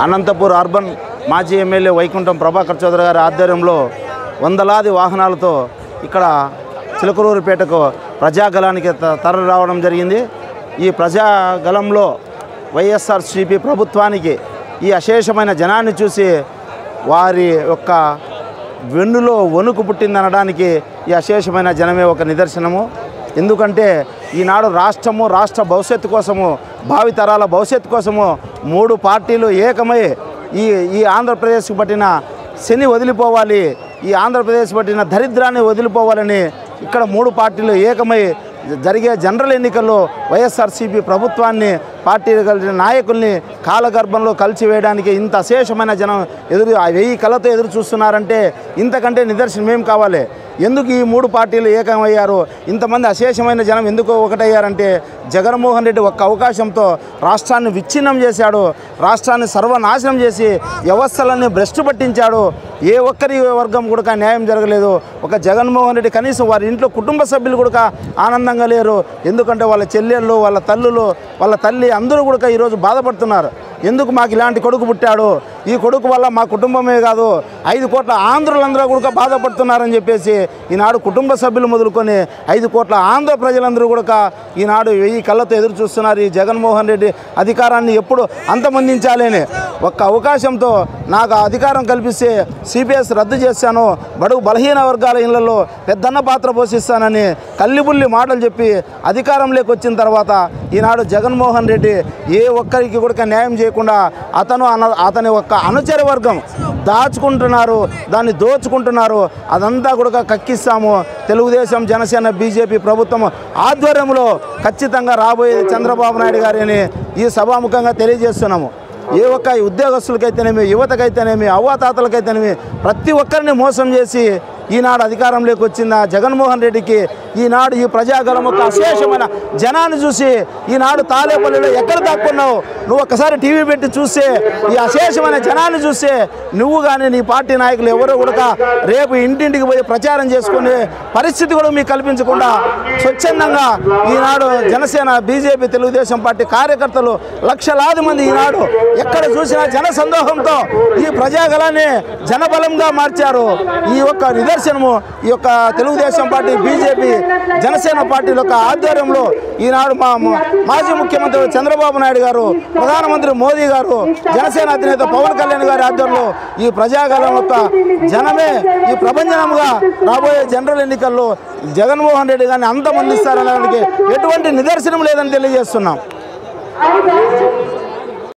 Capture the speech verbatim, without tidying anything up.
Anantapur urban మాజీ MLA Vaikuntham Prabhakar Chaudhary గారి ఆధ్వర్యంలో వందలాది వాహనాలతో ఇక్కడ చిలకలూరిపేటకు ప్రజాగలానికి తరలి రావడం జరిగింది. ఈ ప్రజాగలంలో వైఎస్ఆర్సీపీ ప్రభుత్వానికి ఈ అశేషమైన జనాన్ని చూసి వారి యొక్క వెన్నులో వణుకు పుట్టిందనడానికి ఈ అశేషమైన జనమే ఒక నిదర్శనము. ఎందుకంటే ఈనాడు రాష్ట్రము రాష్ట్ర భవిష్యత్తు కోసము భావితరాల భవిష్యత్తు కోసము మూడు పార్టీలు ఏకమై ఈ ఈ ఆంధ్రప్రదేశ్కి పట్టిన శని వదిలిపోవాలి, ఈ ఆంధ్రప్రదేశ్ పట్టిన దరిద్రాన్ని వదిలిపోవాలని ఇక్కడ మూడు పార్టీలు ఏకమై జరిగే జనరల్ ఎన్నికల్లో వైఎస్ఆర్సీపీ ప్రభుత్వాన్ని పార్టీ కలిసిన నాయకుల్ని కాలగర్భంలో కలిసివేయడానికి ఇంత అశేషమైన జనం ఎదురు వెయ్యి కళ్ళతో ఎదురు చూస్తున్నారంటే ఇంతకంటే నిదర్శనం ఏం కావాలి? ఎందుకు ఈ మూడు పార్టీలు ఏకమయ్యారు? ఇంతమంది అశేషమైన జనం ఎందుకు ఒకటయ్యారంటే జగన్మోహన్ రెడ్డి ఒక్క అవకాశంతో రాష్ట్రాన్ని విచ్ఛిన్నం చేశాడు, రాష్ట్రాన్ని సర్వనాశనం చేసి వ్యవస్థలన్నీ భ్రష్టు పట్టించాడు. ఏ ఒక్కరి వర్గం కూడా న్యాయం జరగలేదు. ఒక జగన్మోహన్ రెడ్డి కనీసం వారి ఇంట్లో కుటుంబ సభ్యులు కూడా ఆనందంగా లేరు. ఎందుకంటే వాళ్ళ చెల్లెళ్ళు, వాళ్ళ తల్లులు, వాళ్ళ తల్లి అందరూ కూడా ఈరోజు బాధపడుతున్నారు. ఎందుకు మాకు ఇలాంటి కొడుకు పుట్టాడు, ఈ కొడుకు వల్ల మా కుటుంబమే కాదు ఐదు కోట్ల ఆంధ్రులందరూ కూడా బాధపడుతున్నారని చెప్పేసి ఈనాడు కుటుంబ సభ్యులు మొదలుకొని ఐదు కోట్ల ఆంధ్ర ప్రజలందరూ కూడా ఈనాడు వెయ్యి కళ్ళతో ఎదురు చూస్తున్నారు. ఈ జగన్మోహన్ రెడ్డి అధికారాన్ని ఎప్పుడు అంతమొందించాలని ఒక్క అవకాశంతో నాకు అధికారం కల్పిస్తే సిపిఎస్ రద్దు చేశాను, బడుగు బలహీన వర్గాల ఇళ్లలో పెద్దన్న పాత్ర పోషిస్తానని కల్లిబుల్లి మాటలు చెప్పి అధికారంలోకి వచ్చిన తర్వాత ఈనాడు జగన్మోహన్ రెడ్డి ఏ ఒక్కరికి కూడా న్యాయం చేయకుండా అతను అన అతని ఒక్క అనుచర వర్గం దాచుకుంటున్నారు, దాన్ని దోచుకుంటున్నారు. అదంతా కూడా కక్కిస్తాము. తెలుగుదేశం, జనసేన, బీజేపీ ప్రభుత్వం ఆధ్వర్యంలో ఖచ్చితంగా రాబోయే చంద్రబాబు నాయుడు గారిని ఈ సభాముఖంగా తెలియజేస్తున్నాము. ఏ ఒక్క ఉద్యోగస్తులకైతేనేమి, యువతకైతేనేమి, అవ్వాతాతలకైతేనేమి ప్రతి ఒక్కరిని మోసం చేసి ఈనాడు అధికారంలోకి వచ్చిన జగన్మోహన్ రెడ్డికి ఈనాడు ఈ ప్రజాగలం ఒక అశేషమైన జనాన్ని చూసి ఈనాడు తాలేపల్లిలో ఎక్కడ దాక్కున్నావు నువ్వు ఒక్కసారి టీవీ పెట్టి చూస్తే ఈ అశేషమైన జనాన్ని చూస్తే నువ్వు కానీ నీ పార్టీ నాయకులు ఎవరో కూడా రేపు ఇంటింటికి పోయి ప్రచారం చేసుకునే పరిస్థితి కూడా మీకు కల్పించకుండా స్వచ్ఛందంగా ఈనాడు జనసేన, బీజేపీ, తెలుగుదేశం పార్టీ కార్యకర్తలు లక్షలాది మంది ఈనాడు ఎక్కడ చూసినా జన సందోహంతో ఈ ప్రజాగలాన్ని జనబలంగా మార్చారు. ఈ యొక్క నిదర్శనము ఈ యొక్క తెలుగుదేశం పార్టీ, బీజేపీ, జనసేన పార్టీల యొక్క ఆధ్వర్యంలో ఈనాడు మా మాజీ ముఖ్యమంత్రి చంద్రబాబు నాయుడు గారు, ప్రధానమంత్రి మోదీ గారు, జనసేన అధినేత పవన్ కళ్యాణ్ గారి ఆధ్వర్యంలో ఈ ప్రజాగలం యొక్క జనమే ఈ ప్రపంచంగా రాబోయే జనరల్ ఎన్నికల్లో జగన్మోహన్ రెడ్డి గారిని అంతమందిస్తారనడానికి ఎటువంటి నిదర్శనం లేదని తెలియజేస్తున్నాం.